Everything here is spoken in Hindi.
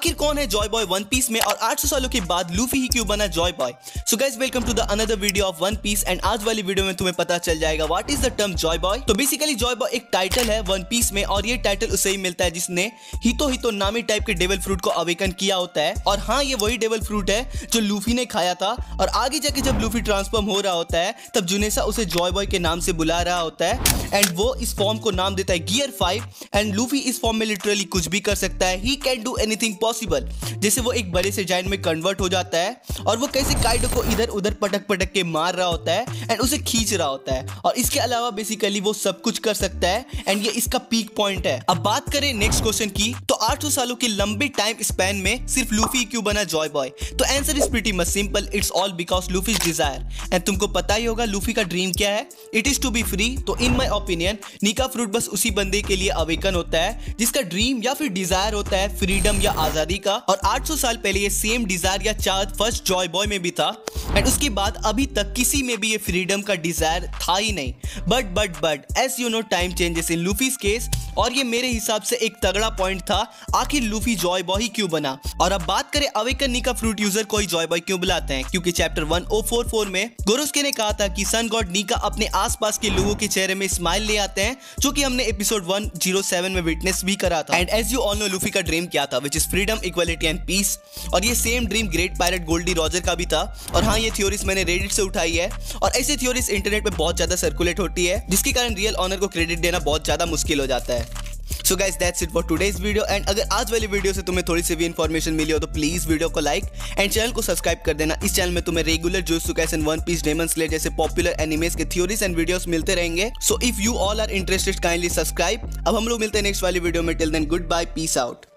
आखिर कौन है जॉय बॉय वन पीस में और 800 सालों के बाद लूफी ही क्यों बना Joy Boy? So guys welcome to the another video of One Piece and आज वाली वीडियो में तुम्हें पता चल जाएगा what is the term Joy Boy. तो बेसिकली जॉय बॉय एक टाइटल है वन पीस में और ये टाइटल उसे ही मिलता है जिसने हितो नामी टाइप के डेविल फ्रूट को अवेकन किया होता है। और हाँ, ये वही डेविल फ्रूट है जो लूफी ने खाया था और आगे जाके जब लूफी ट्रांसफॉर्म हो रहा होता है तब जुनेसा उसे जॉय बॉय के नाम से बुला रहा होता है एंड वो इस फॉर्म को नाम देता है गियर 5 एंड लूफी इस फॉर्म में लिटरली कुछ भी कर सकता है। He can do anything possible. जैसे वो एक बड़े से जायंट में कन्वर्ट हो जाता है और वो कैसे काइडो को इधर उधर पटक के मार रहा होता है एंड उसे खींच रहा होता है और इसके अलावा बेसिकली वो सब कुछ कर सकता है एंड ये इसका पीक पॉइंट है। अब बात करें नेक्स्ट क्वेश्चन की, तो 800 सालों के लंबे टाइम स्पैन में सिर्फ लूफी क्यों बना जॉय बॉय? तो answer is pretty much simple, it's all because Luffy's desire. And तुमको पता ही होगा लूफी का ड्रीम क्या है, it is to be free. तो इन माई ओपिनियन नीका फ्रूट बस उसी बंदे के लिए अवेकन होता है जिसका ड्रीम या फिर डिजायर होता है फ्रीडम या आजादी का। और 800 साल पहले ये सेम डिजायर या चाहत फर्स्ट जॉय बॉय में भी था एंड उसके बाद अभी तक किसी में भी ये फ्रीडम का डिजायर था ही नहीं। But as you know time changes in Luffy's case और ये मेरे हिसाब से एक तगड़ा पॉइंट था आखिर लूफी जॉय बॉय ही क्यों बना। और अब बात करें अवेकन नीका फ्रूट यूजर को ही जॉय बॉय क्यों बुलाते हैं, क्योंकि चैप्टर 1044 में गोरोस्के ने कहा था कि सन गॉड नीका अपने आसपास के लोगों के चेहरे में स्माइल ले आते हैं, जो कि हमने एपिसोड 107 में विटनेस भी करा था। And as you all know Luffy का ड्रीम क्या था, which is freedom, equality and peace. और ये same dream great pirate Goldy Roger का भी था। और हाँ, ये थ्योरीज मैंने रेडिट से उठाई है और ऐसी थ्योरीज इंटरनेट पे बहुत ज्यादा सर्कुलेट होती है जिसके कारण रियल ऑनर को क्रेडिट देना बहुत ज्यादा मुश्किल हो जाता है। So guys, that's it for today's video and अगर आज वाली वीडियो से तुम्हें थोड़ी सी भी इन्फॉर्मेशन मिली हो तो प्लीज वीडियो को लाइक एंड चैनल को सब्सक्राइब कर देना। इस चैनल में तुम्हें regular Jujutsu Kaisen, One Piece, Demon Slayer जैसे पॉपुलर एनिमेस के थ्योरीज एंड वीडियोस मिलते रहेंगे। So if you all are interested kindly subscribe. अब हम लोग मिलते हैं नेक्स्ट वाली वीडियो में। Till then good bye, peace out.